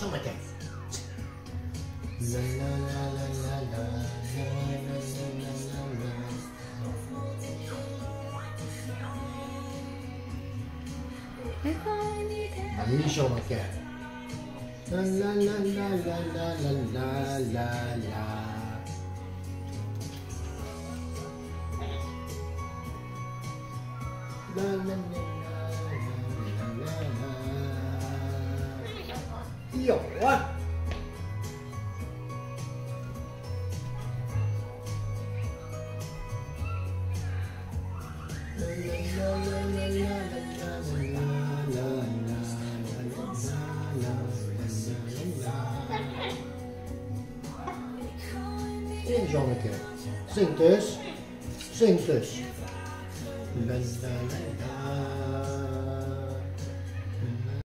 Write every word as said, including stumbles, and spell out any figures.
zometeen. La la la la la la la la la la la. Mali zometeen. La la la la la la la la la. La la la la la la. Hiểu quá. En zo een keer. Zing dus. Zing dus. La la la la.